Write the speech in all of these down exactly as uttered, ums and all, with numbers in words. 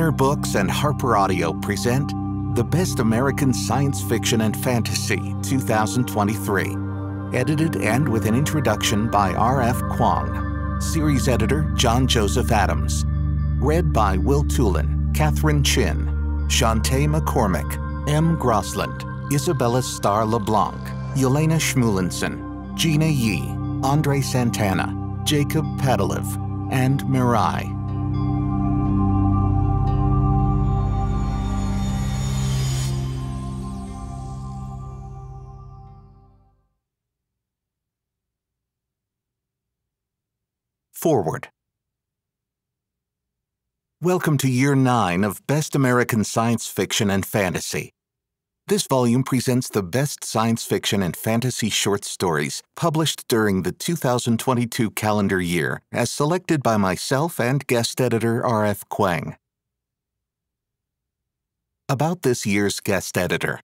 Warner Books and Harper Audio present The Best American Science Fiction and Fantasy two thousand twenty-three. Edited and with an introduction by R F Kuang. Series editor John Joseph Adams. Read by Will Tulin, Katharine Chin, Chanté McCormick, M. Grosland, Isabella Star LaBlanc, Yelena Shmulenson, Jeena Yi, André Santana, Jacob Patalive, and Mirai. Foreword. Welcome to Year nine of Best American Science Fiction and Fantasy. This volume presents the best science fiction and fantasy short stories published during the two thousand twenty-two calendar year, as selected by myself and guest editor R F Kuang. About this year's guest editor.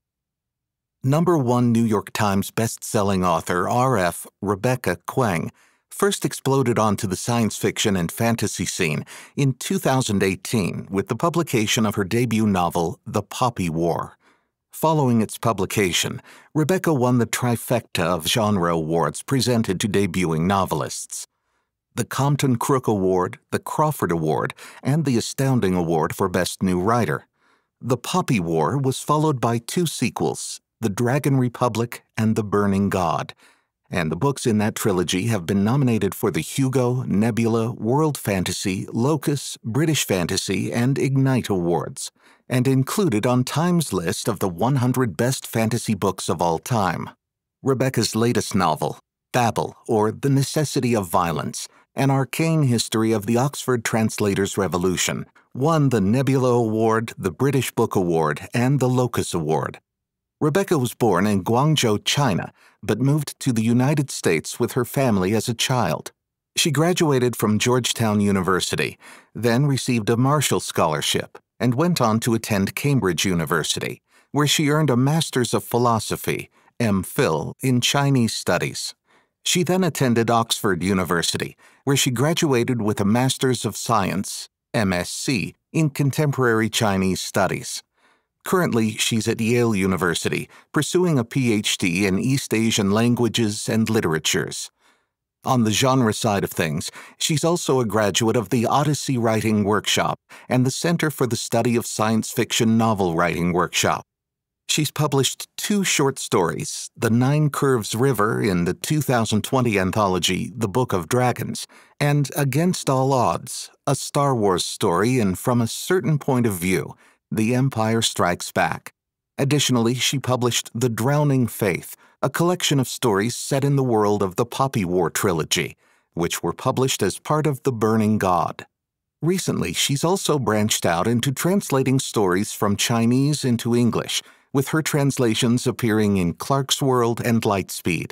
Number one New York Times best-selling author R F Rebecca Kuang first exploded onto the science fiction and fantasy scene in two thousand eighteen with the publication of her debut novel, The Poppy War. Following its publication, Rebecca won the trifecta of genre awards presented to debuting novelists: the Compton Crook Award, the Crawford Award, and the Astounding Award for Best New Writer. The Poppy War was followed by two sequels, The Dragon Republic and The Burning God, and the books in that trilogy have been nominated for the Hugo, Nebula, World Fantasy, Locus, British Fantasy, and Ignite Awards, and included on Time's list of the one hundred best fantasy books of all time. Rebecca's latest novel, Babel, or The Necessity of Violence, An Arcane History of the Oxford Translators' Revolution, won the Nebula Award, the British Book Award, and the Locus Award. Rebecca was born in Guangzhou, China, but moved to the United States with her family as a child. She graduated from Georgetown University, then received a Marshall Scholarship, and went on to attend Cambridge University, where she earned a Master's of Philosophy, M Phil, in Chinese Studies. She then attended Oxford University, where she graduated with a Master's of Science, M S c, in Contemporary Chinese Studies. Currently, she's at Yale University, pursuing a P H D in East Asian languages and literatures. On the genre side of things, she's also a graduate of the Odyssey Writing Workshop and the Center for the Study of Science Fiction Novel Writing Workshop. She's published two short stories, The Nine Curves River in the two thousand twenty anthology The Book of Dragons, and Against All Odds, a Star Wars story in From a Certain Point of View, The Empire Strikes Back. Additionally, she published The Drowning Faith, a collection of stories set in the world of the Poppy War trilogy, which were published as part of The Burning God. Recently, she's also branched out into translating stories from Chinese into English, with her translations appearing in Clarkesworld and Lightspeed.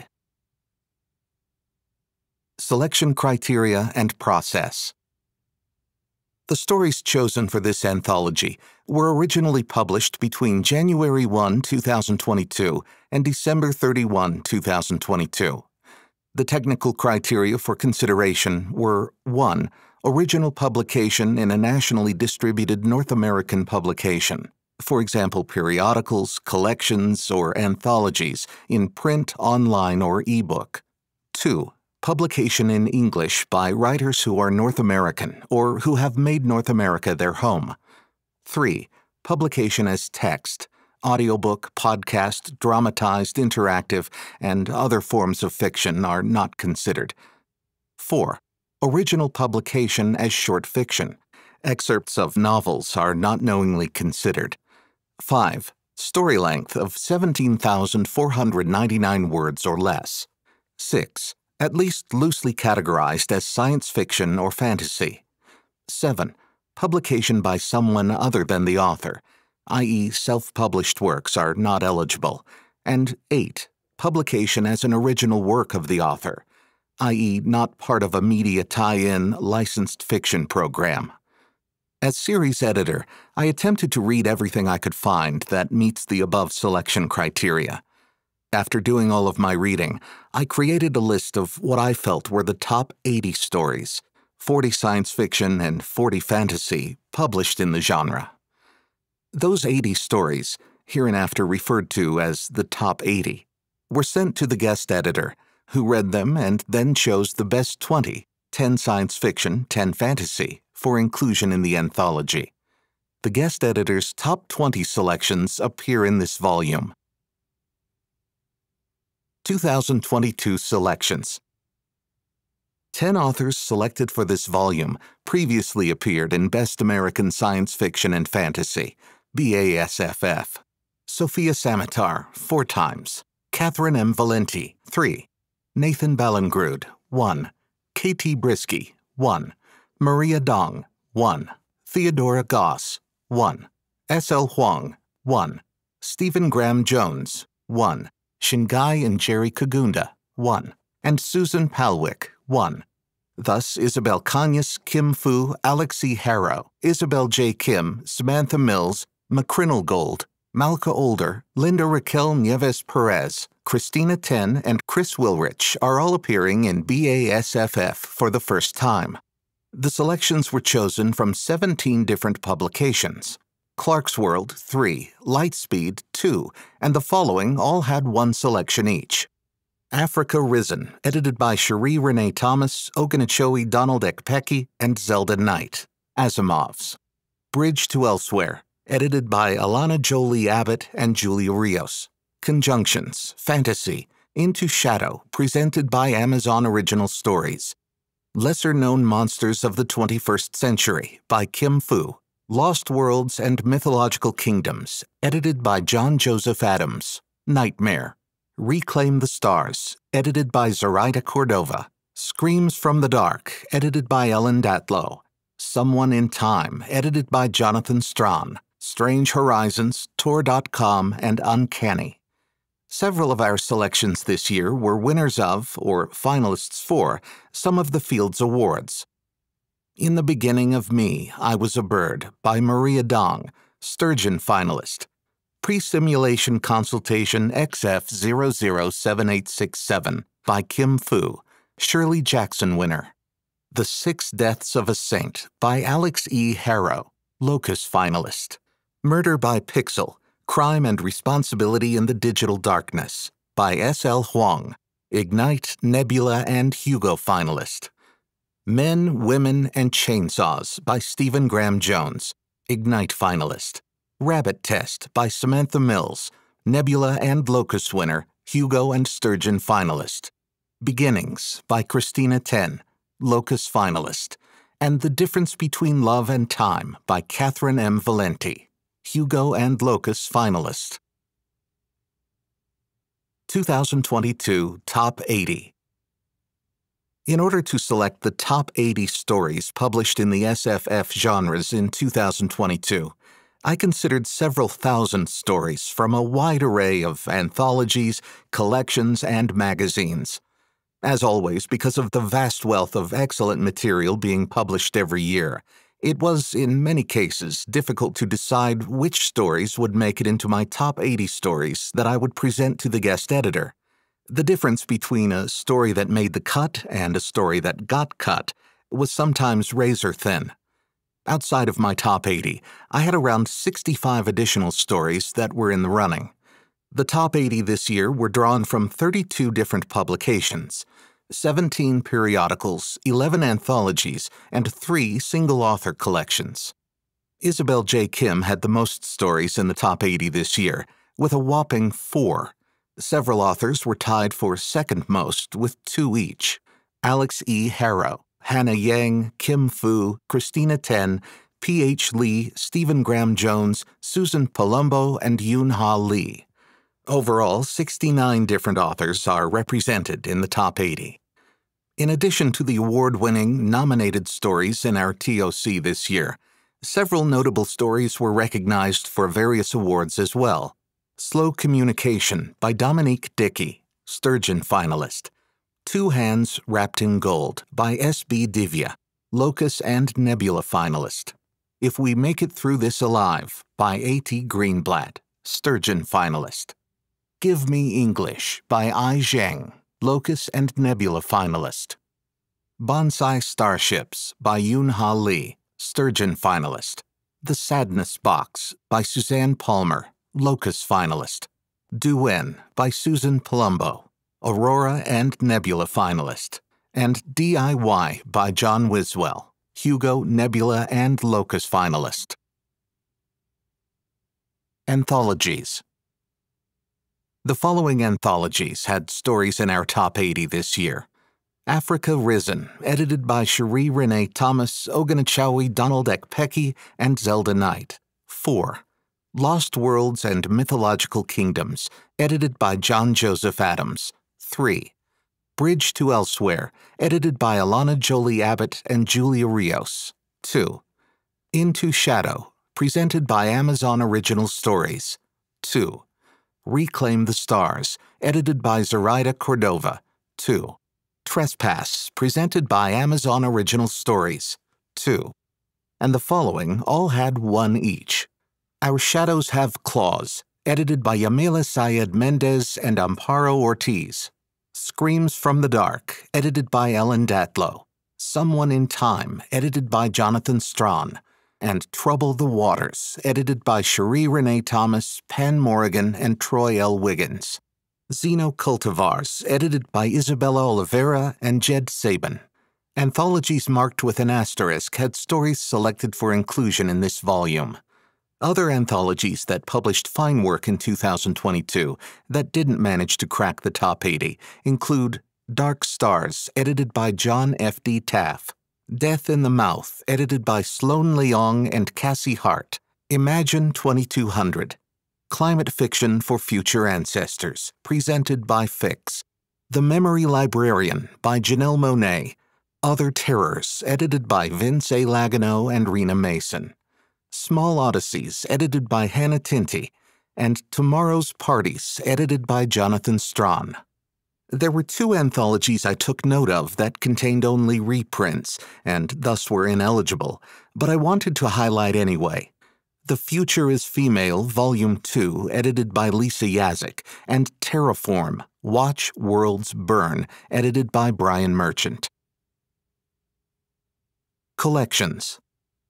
Selection criteria and process. The stories chosen for this anthology were originally published between January first, two thousand twenty-two and December thirty-first, two thousand twenty-two. The technical criteria for consideration were one. Original publication in a nationally distributed North American publication, for example periodicals, collections, or anthologies in print, online, or ebook. two. Publication in English by writers who are North American or who have made North America their home. three. Publication as text, audiobook, podcast, dramatized, interactive, and other forms of fiction are not considered. four. Original publication as short fiction. Excerpts of novels are not knowingly considered. five. Story length of seventeen thousand four hundred ninety-nine words or less. six. At least loosely categorized as science fiction or fantasy. seven. Publication by someone other than the author, that is self-published works are not eligible. And eight. Publication as an original work of the author, that is not part of a media tie-in licensed fiction program. As series editor, I attempted to read everything I could find that meets the above selection criteria. After doing all of my reading, I created a list of what I felt were the top eighty stories, forty science fiction and forty fantasy, published in the genre. Those eighty stories, hereinafter referred to as the top eighty, were sent to the guest editor, who read them and then chose the best twenty, ten science fiction, ten fantasy, for inclusion in the anthology. The guest editor's top twenty selections appear in this volume. two thousand twenty-two selections. Ten authors selected for this volume previously appeared in Best American Science Fiction and Fantasy, B A S F F. Sophia Samatar, four times. Catherine M. Valenti, three. Nathan Ballangrud, one. K T Brisky, one. Maria Dong, one. Theodora Goss, one. S L Huang, one. Stephen Graham Jones, one. Shingai and Jerry Kagunda, one. And Susan Palwick, one. Thus, Isabel Kanyas, Kim Fu, Alex E. Harrow, Isabel J. Kim, Samantha Mills, McCrinnell Gold, Malka Older, Linda Raquel Nieves Perez, Christina Ten, and Chris Wilrich are all appearing in B A S F F for the first time. The selections were chosen from seventeen different publications. Clarkesworld, three, Lightspeed, two, and the following all had one selection each. Africa Risen, edited by Cherie Renee Thomas, Oganachoe Donald Ekpeki, and Zelda Knight. Asimov's. Bridge to Elsewhere, edited by Alana Jolie Abbott and Julia Rios. Conjunctions, Fantasy, Into Shadow, presented by Amazon Original Stories. Lesser-Known Monsters of the twenty-first Century, by Kim Fu. Lost Worlds and Mythological Kingdoms, edited by John Joseph Adams. Nightmare. Reclaim the Stars, edited by Zoraida Cordova. Screams from the Dark, edited by Ellen Datlow. Someone in Time, edited by Jonathan Strawn. Strange Horizons, Tor dot com, and Uncanny. Several of our selections this year were winners of, or finalists for, some of the Fields Awards. In the Beginning of Me, I Was a Bird, by Maria Dong, Sturgeon finalist. Pre-Simulation Consultation X F zero zero seven eight six seven, by Kim Fu, Shirley Jackson winner. The Six Deaths of a Saint, by Alex E. Harrow, Locus finalist. Murder by Pixel, Crime and Responsibility in the Digital Darkness, by S L Huang, Ignite, Nebula, and Hugo finalist. Men, Women, and Chainsaws, by Stephen Graham Jones, Ignite finalist. Rabbit Test, by Samantha Mills, Nebula and Locus winner, Hugo and Sturgeon finalist. Beginnings, by Christina Ten, Locus finalist. And The Difference Between Love and Time, by Catherine M. Valenti, Hugo and Locus finalist. two thousand twenty-two Top eighty. In order to select the top eighty stories published in the S F F genres in two thousand twenty-two, I considered several thousand stories from a wide array of anthologies, collections, and magazines. As always, because of the vast wealth of excellent material being published every year, it was, in many cases, difficult to decide which stories would make it into my top eighty stories that I would present to the guest editor. The difference between a story that made the cut and a story that got cut was sometimes razor-thin. Outside of my top eighty, I had around sixty-five additional stories that were in the running. The top eighty this year were drawn from thirty-two different publications, seventeen periodicals, eleven anthologies, and three single-author collections. Isabel J. Kim had the most stories in the top eighty this year, with a whopping four. Several authors were tied for second most, with two each. Alex E. Harrow, Hannah Yang, Kim Fu, Christina Ten, P H Lee, Stephen Graham Jones, Susan Palumbo, and Yoon Ha Lee. Overall, sixty-nine different authors are represented in the top eighty. In addition to the award-winning nominated stories in our T O C this year, several notable stories were recognized for various awards as well. Slow Communication by Dominique Dickey, Sturgeon finalist. Two Hands Wrapped in Gold by S B Divya, Locus and Nebula finalist. If We Make It Through This Alive by A T Greenblatt, Sturgeon finalist. Give Me English by I Zheng, Locus and Nebula finalist. Bonsai Starships by Yoon Ha Lee, Sturgeon finalist. The Sadness Box by Suzanne Palmer, Locus finalist. Duin by Susan Palumbo, Aurora and Nebula finalist. And D I Y by John Wiswell, Hugo, Nebula, and Locus finalist. Anthologies. The following anthologies had stories in our top eighty this year. Africa Risen, edited by Cherie Renee Thomas, Oganachawi, Donald Ekpeki, and Zelda Knight. four. Lost Worlds and Mythological Kingdoms, edited by John Joseph Adams. three. Bridge to Elsewhere, edited by Alana Jolie Abbott and Julia Rios. two. Into Shadow, presented by Amazon Original Stories. two. Reclaim the Stars, edited by Zoraida Cordova. two. Trespass, presented by Amazon Original Stories. two. And the following all had one each. Our Shadows Have Claws, edited by Yamila Syed Mendez and Amparo Ortiz. Screams from the Dark, edited by Ellen Datlow. Someone in Time, edited by Jonathan Strawn. And Trouble the Waters, edited by Cherie Renee Thomas, Pan Morrigan, and Troy L. Wiggins. Xenocultivars, edited by Isabella Oliveira and Jed Sabin. Anthologies marked with an asterisk had stories selected for inclusion in this volume. Other anthologies that published fine work in two thousand twenty-two that didn't manage to crack the top eighty include Dark Stars, edited by John F D Taff. Death in the Mouth, edited by Sloan Leong and Cassie Hart. Imagine twenty-two hundred. Climate Fiction for Future Ancestors, presented by Fix. The Memory Librarian by Janelle Monáe. Other Terrors, edited by Vince A. Lagano and Rena Mason. Small Odysseys, edited by Hannah Tinty. And Tomorrow's Parties, edited by Jonathan Strawn. There were two anthologies I took note of that contained only reprints, and thus were ineligible, but I wanted to highlight anyway. The Future is Female, Volume two, edited by Lisa Yazik, and Terraform, Watch Worlds Burn, edited by Brian Merchant. Collections.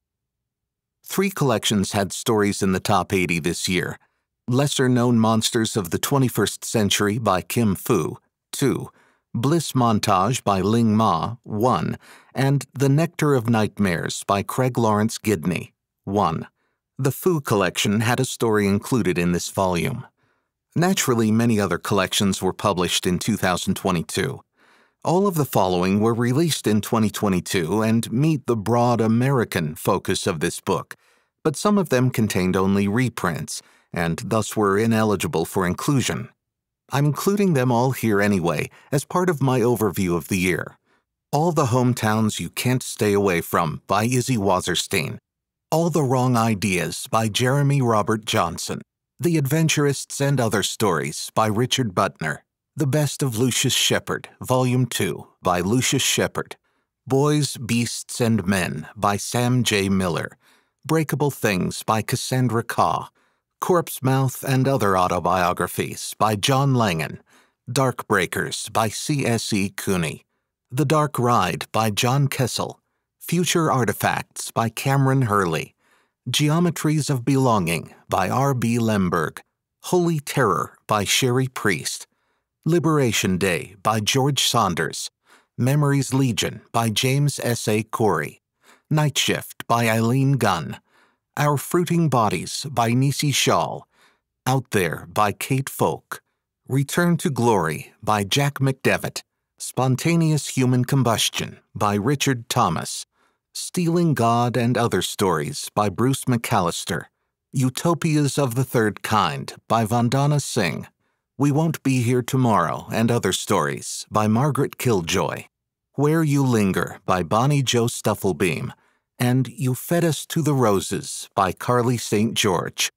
Three collections had stories in the top eighty this year. Lesser-Known Monsters of the twenty-first Century by Kim Fu, two. Bliss Montage by Ling Ma, one. And The Nectar of Nightmares by Craig Lawrence Gidney, one. The Fu collection had a story included in this volume. Naturally, many other collections were published in two thousand twenty-two. All of the following were released in twenty twenty-two and meet the broad American focus of this book, but some of them contained only reprints, and thus were ineligible for inclusion. I'm including them all here anyway, as part of my overview of the year. All the Hometowns You Can't Stay Away From by Izzy Wasserstein. All the Wrong Ideas by Jeremy Robert Johnson. The Adventurists and Other Stories by Richard Butner. The Best of Lucius Shepard, Volume two by Lucius Shepard. Boys, Beasts, and Men by Sam J. Miller. Breakable Things by Cassandra Kaw. Corpse Mouth and Other Autobiographies by John Langan. Dark Breakers by C S E Cooney. The Dark Ride by John Kessel. Future Artifacts by Cameron Hurley. Geometries of Belonging by R B Lemberg. Holy Terror by Sherry Priest. Liberation Day by George Saunders. Memories Legion by James S A Corey. Night Shift by Eileen Gunn. Our Fruiting Bodies by Nisi Shaw. Out There by Kate Folk. Return to Glory by Jack McDevitt. Spontaneous Human Combustion by Richard Thomas. Stealing God and Other Stories by Bruce McAllister. Utopias of the Third Kind by Vandana Singh. We Won't Be Here Tomorrow and Other Stories by Margaret Killjoy. Where You Linger by Bonnie Jo Stufflebeam. And You Fed Us to the Roses by Carly Saint George.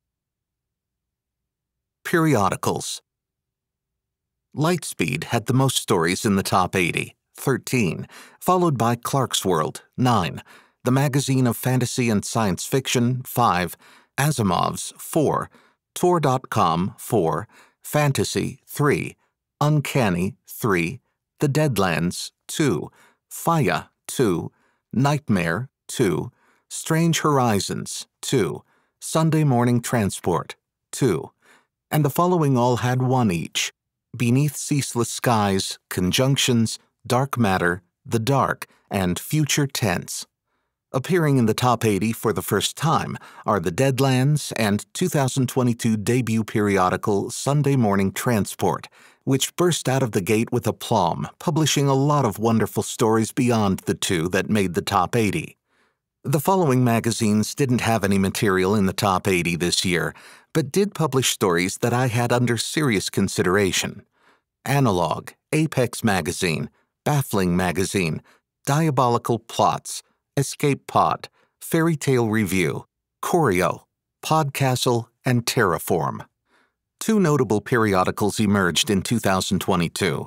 Periodicals. Lightspeed had the most stories in the top eighty, thirteen, followed by Clarkesworld, nine, The Magazine of Fantasy and Science Fiction, five, Asimov's, four, Tor dot com, four, Fantasy, three, Uncanny, three, The Deadlands, two, Faya, two, Nightmare, two, Strange Horizons, two, Sunday Morning Transport, two, and the following all had one each: Beneath Ceaseless Skies, Conjunctions, Dark Matter, The Dark, and Future Tense. Appearing in the top eighty for the first time are The Deadlands and two thousand twenty-two debut periodical Sunday Morning Transport, which burst out of the gate with aplomb, publishing a lot of wonderful stories beyond the two that made the top eighty. The following magazines didn't have any material in the top eighty this year, but did publish stories that I had under serious consideration: Analog, Apex Magazine, Baffling Magazine, Diabolical Plots, Escape Pod, Fairy Tale Review, Choreo, Podcastle, and Terraform. Two notable periodicals emerged in two thousand twenty-two.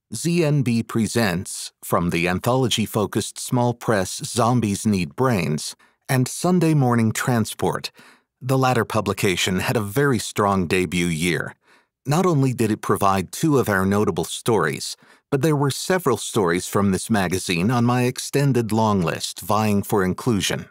Z N B Presents, from the anthology-focused small press Zombies Need Brains, and Sunday Morning Transport. The latter publication had a very strong debut year. Not only did it provide two of our notable stories, but there were several stories from this magazine on my extended long list vying for inclusion.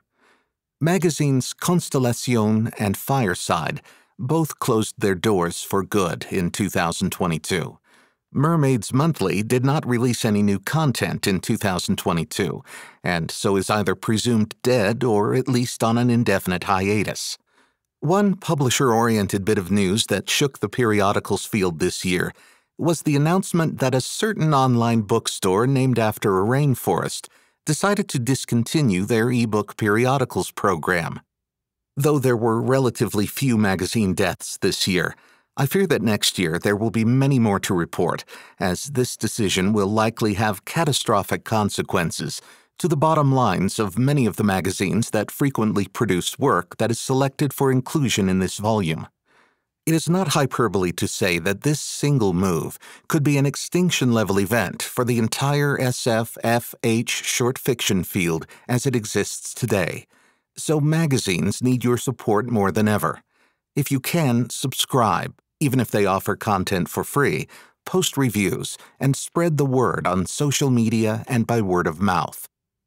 Magazines Constellation and Fireside both closed their doors for good in two thousand twenty-two. Mermaids Monthly did not release any new content in two thousand twenty-two, and so is either presumed dead or at least on an indefinite hiatus. One publisher-oriented bit of news that shook the periodicals field this year was the announcement that a certain online bookstore named after a rainforest decided to discontinue their ebook periodicals program. Though there were relatively few magazine deaths this year, I fear that next year there will be many more to report, as this decision will likely have catastrophic consequences to the bottom lines of many of the magazines that frequently produce work that is selected for inclusion in this volume. It is not hyperbole to say that this single move could be an extinction-level event for the entire S F F H short fiction field as it exists today, so magazines need your support more than ever. If you can, subscribe, even if they offer content for free, post reviews, and spread the word on social media and by word of mouth.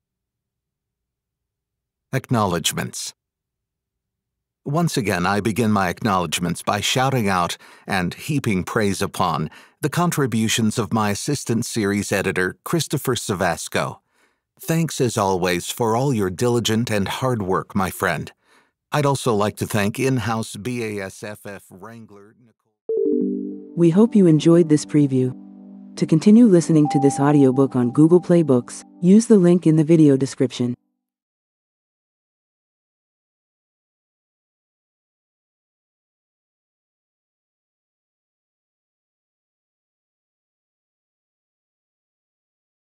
Acknowledgements. Once again, I begin my acknowledgments by shouting out and heaping praise upon the contributions of my assistant series editor, Christopher Savasco. Thanks, as always, for all your diligent and hard work, my friend. I'd also like to thank in-house B A S F F Wrangler Nicole. We hope you enjoyed this preview. To continue listening to this audiobook on Google Play Books, use the link in the video description.